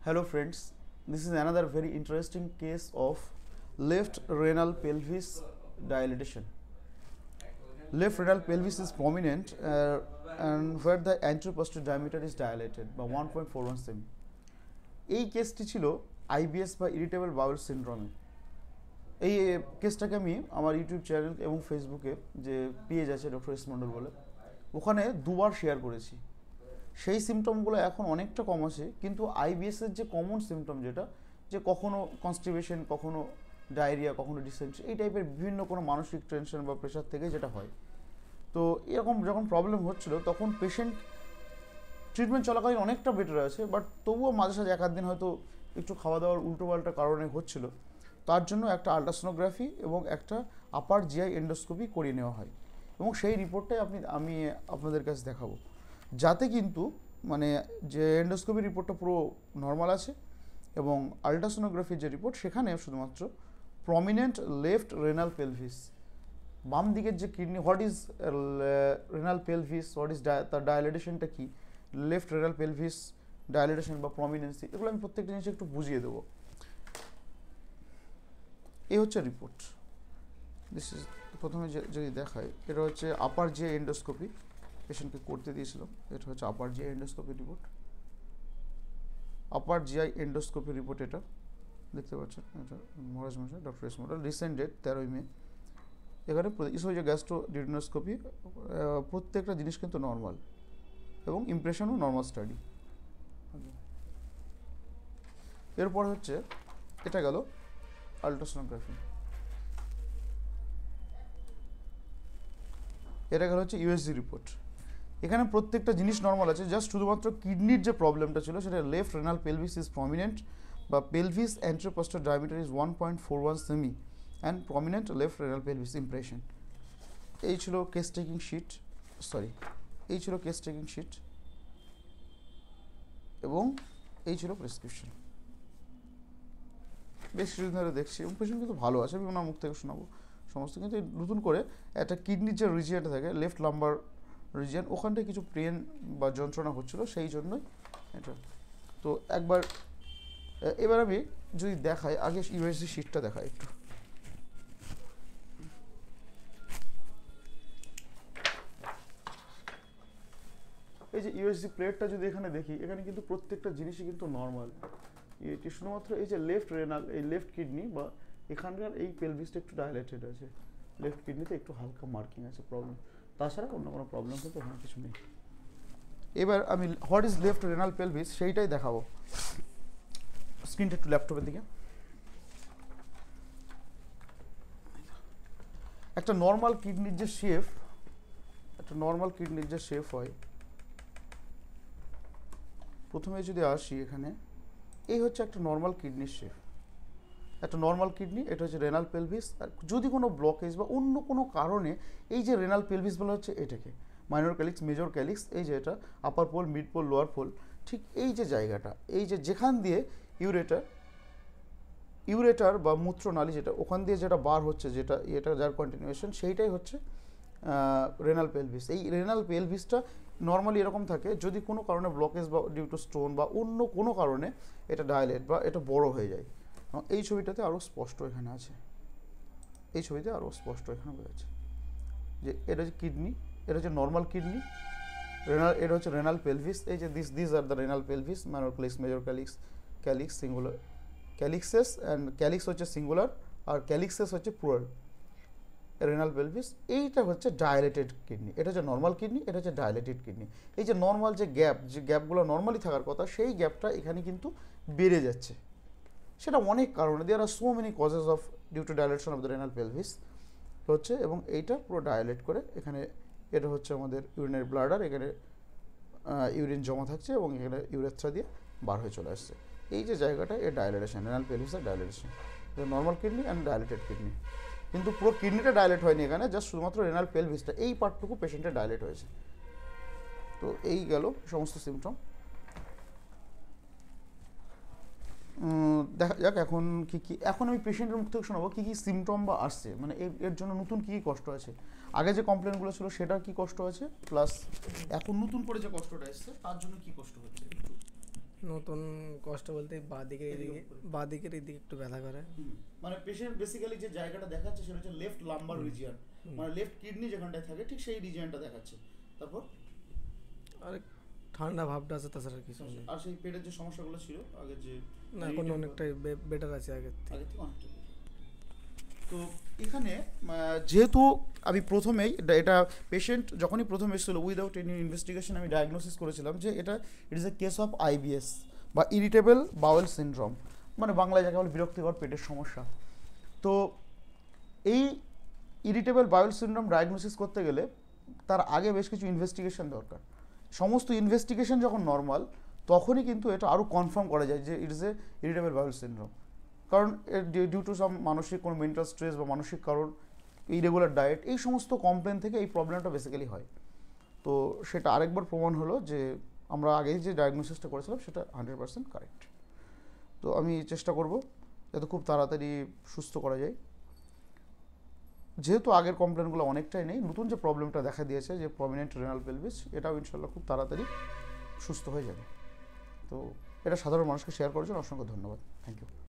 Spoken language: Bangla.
Hello friends, this is another very interesting case of left renal pelvis dilatation. Left renal pelvis is prominent and where the anteroposterior diameter is dilated by 1.41 cm. এই কেসটি ছিল আইবিএস বা ইরিটেবল বাউল সিনড্রোমে। এই কেসটাকে আমি আমার ইউটিউব চ্যানেল এবং ফেসবুকে যে পেজ আছে ডক্টর এস মন্ডল বলে ওখানে দুবার শেয়ার করেছি। সেই সিমটমগুলো এখন অনেকটা কম আছে, কিন্তু আইবিএসের যে কমন সিমটম যেটা যে কখনো কনস্টিপেশন, কখনো ডায়রিয়া, কখনো ডিসেন্ট্রি, এই টাইপের বিভিন্ন কোনো মানসিক টেনশন বা প্রেশার থেকে যেটা হয়। তো এরকম যখন প্রবলেম হচ্ছিল তখন পেশেন্ট ট্রিটমেন্ট চলাকালীন অনেকটা বেটার আছে, বাট তবুও মাঝে সাঝে এক আধ দিন হয়তো একটু খাওয়া দাওয়ার উল্টোপাল্টা কারণে হচ্ছিল। তার জন্য একটা আল্ট্রাসোনোগ্রাফি এবং একটা আপার জিআই এন্ডোস্কোপি করিয়ে নেওয়া হয় এবং সেই রিপোর্টটাই আমি আপনাদের কাছে দেখাবো, যাতে কিন্তু মানে যে এন্ডোস্কোপি রিপোর্টটা পুরো নর্মাল আছে এবং আল্ট্রাসোনোগ্রাফির যে রিপোর্ট সেখানে শুধুমাত্র প্রমিনেন্ট লেফট রেনাল পেলভিস, বাম দিকের যে kidney, what is renal pelvis, what is তার ডায়ালিটেশনটা কী, লেফট রেনাল পেলভিস ডায়ালিটেশন বা প্রমিনেন্সি, এগুলো আমি প্রত্যেকটা জিনিস একটু বুঝিয়ে দেবো। এই হচ্ছে রিপোর্ট। দিস ইজ প্রথমে যদি দেখায়, এটা হচ্ছে আপার জিআই এন্ডোস্কোপি, পেশেন্টকে করতে দিয়েছিলাম। এটা হচ্ছে upper GI endoscopy report. Upper GI endoscopy report এটা দেখতে পাচ্ছেন, এটা মহারাজ মশাই doctor S Mondal, recent date 13 May. এখানে ইসোজে গ্যাস্ট্রোডিউডিনোস্কোপি, প্রত্যেকটা জিনিস কিন্তু নর্মাল এবং ইমপ্রেশনও নর্মাল স্টাডি। এরপর হচ্ছে এটা গেল আল্ট্রাসোনোগ্রাফি, এটা গেল হচ্ছে ইউএসজি রিপোর্ট। এখানে প্রত্যেকটা জিনিস নর্মাল আছে, জাস্ট শুধুমাত্র কিডনির যে প্রবলেমটা ছিল সেটা left renal pelvis is prominent বা pelvis anteroposterior diameter is 1.41 cm and prominent left renal pelvis impression. এই ছিল কেস টেকিং শিট, এই ছিল কেস টেকিং শিট এবং এই ছিল প্রেসক্রিপশন। বেশ কিছুদিন ধরে দেখছি এবং পেশেন্ট কিন্তু ভালো আছে, আমি ওনার মুখ থেকে শোনাবো সমস্ত। কিন্তু নতুন করে একটা কিডনির যে রিজিয়নটা থাকে লেফট লাম্বার রিজিয়ন, ওখানটায় কিছু পেন বা যন্ত্রণা হচ্ছিল, সেই জন্যই এটা। তো এবার আমি যদি দেখাই, আগে ইউএসজি শিটটা দেখাই একটু। এই যে ইউএসজি প্লেটটা যদি এখানে দেখি, এখানে কিন্তু প্রত্যেকটা জিনিসই কিন্তু নর্মাল। এটি শুধুমাত্র এই যে লেফট রেনাল, এই লেফট কিডনি বা এখানকার এই পেলভিসটা একটু ডাইলেটেড আছে, লেফট কিডনিতে একটু হালকা মার্কিং আছে প্রবলেম, তাছাড়া অন্য কোনো প্রবলেম কিন্তু ওখানে কিছু নেই। এবার আমি what is left renal pelvis সেইটাই দেখাবো। স্ক্রিনটা একটু ল্যাপটপের দিকে। একটা নর্মাল কিডনির যে শেপ, হয়, প্রথমে যদি আসি এখানে, এই হচ্ছে একটা নর্মাল কিডনির শেপ, একটা নর্মাল কিডনি, এটা হচ্ছে রেনাল পেলভিস। আর যদি কোনো ব্লকেজ বা অন্য কোনো কারণে এই যে রেনাল পেলভিস বলা হচ্ছে এটাকে মাইনর ক্যালিক্স, মেজর ক্যালিক্স, এই যে এটা upper pole, mid pole, lower pole, ঠিক এই যে জায়গাটা, এই যে যেখান দিয়ে ইউরেটার বা মূত্রনালী যেটা ওখান দিয়ে যেটা বার হচ্ছে, যেটা এটা যার কন্টিনিউয়েশন, সেইটাই হচ্ছে রেনাল পেলভিস। এই রেনাল পেলভিসটা নর্মালি এরকম থাকে, যদি কোনো কারণে ব্লকেজ বা ডিউ টু স্টোন বা অন্য কোনো কারণে এটা ডায়ালেট বা এটা বড় হয়ে যায়। এই ছবিটাতে আরও স্পষ্ট এখানে আছে, এই ছবিতে আরও স্পষ্ট এখানে বোঝা যাচ্ছে যে এটা হচ্ছে কিডনি, এটা হচ্ছে নর্মাল কিডনি, এটা হচ্ছে রেনাল পেলভিস। এই যে this are the renal pelvis, minor calyx, major calyx singular, calyces and calyx হচ্ছে সিঙ্গুলার আর ক্যালিক্সেস হচ্ছে প্লুরাল। রেনাল পেলভিস এইটা হচ্ছে ডায়ালেটেড কিডনি, এটা হচ্ছে নর্মাল কিডনি, এটা হচ্ছে ডায়ালেটেড কিডনি। এই যে নর্মাল যে গ্যাপগুলো নর্মালি থাকার কথা, সেই গ্যাপটা এখানে কিন্তু বেড়ে যাচ্ছে। সেটা অনেক কারণে, there are so many causes of due to dilation of the renal pelvis হচ্ছে, এবং এইটা পুরো ডায়ালেট করে এখানে, এটা হচ্ছে আমাদের ইউরিনের ব্লাডার, এখানে ইউরিন জমা থাকছে এবং এখানে ইউরেথ্রা দিয়ে বার হয়ে চলে আসছে। এই যে জায়গাটা, এর ডায়ালেটেশন, রেনাল পেলভিসের dilatation, normal kidney and dilated kidney. কিন্তু পুরো কিডনিটা ডায়ালেট হয়নি এখানে, জাস্ট শুধুমাত্র রেনাল পেলভিসটা, এই পার্টটুকু পেশেন্টের ডায়ালেট হয়েছে। তো এই গেল সমস্ত সিমটম। দেখা যাক এখন এখন আমি পেশেন্টের মুখ থেকে শোনাবো কী সিমটম বা আসছে, মানে এর জন্য নতুন কী কষ্ট আছে, আগে যে কমপ্লেনগুলো ছিল সেটার কী কষ্ট আছে, প্লাস এখন নতুন করে যে কষ্টটা এসছে তার জন্য কী কষ্ট হচ্ছে, একটু নতুন কষ্ট বলতে বাঁ দিকের এদিকে একটু ব্যথা করে। মানে পেশেন্ট বেসিক্যালি যে জায়গাটা দেখাচ্ছে সেটা হচ্ছে লেফট লাম্বার রিজিয়ন, মানে লেফট কিডনি যেখানটায় থাকে ঠিক সেই রিজিয়নটা দেখাচ্ছে। তারপর আর ঠান্ডা ভাবটা আছে, তাছাড়া কিছু নেই। আর সেই পেটের যে সমস্যাগুলো ছিল আগে যে না, এখন অনেকটাই বেটার আছে আগের থেকে অনেকটা। তো এখানে যেহেতু আমি প্রথমেই এটা পেশেন্ট যখনই প্রথম এসেছিলো উইদাউট এনি ইনভেস্টিগেশন আমি ডায়াগনোসিস করেছিলাম যে এটা it is a case of IBS বা ইরিটেবল বাউল সিনড্রোম, মানে বাংলায় যাকে বলে বিরক্তিকর পেটের সমস্যা। তো এই ইরিটেবল বাউল সিনড্রোম ডায়াগনোসিস করতে গেলে তার আগে বেশ কিছু ইনভেস্টিগেশন দরকার। সমস্ত ইনভেস্টিগেশন যখন নর্মাল তখনই কিন্তু এটা আরও কনফার্ম করা যায় যে it is a irritable bowel syndrome. কারণ ডিউ টু সাম মানসিক কোনো মেন্টাল স্ট্রেস বা মানসিক কারণ, ইরেগুলার ডায়েট, এই সমস্ত কমপ্লেন থেকে এই প্রবলেমটা বেসিক্যালি হয়। তো সেটা আরেকবার প্রমাণ হলো যে আমরা আগেই যে ডায়াগনোসিসটা করেছিলাম সেটা 100% কারেক্ট। তো আমি চেষ্টা করব যাতে খুব তাড়াতাড়ি সুস্থ করা যায়। যেহেতু আগের কমপ্লেনগুলো অনেকটাই নেই, নতুন যে প্রবলেমটা দেখা দিয়েছে যে প্রমিনেন্ট রেনাল পেলভিস, এটাও ইনশাল্লাহ খুব তাড়াতাড়ি সুস্থ হয়ে যাবে। তো এটা সাধারণ মানুষকে শেয়ার করার জন্য অসংখ্য ধন্যবাদ। Thank you.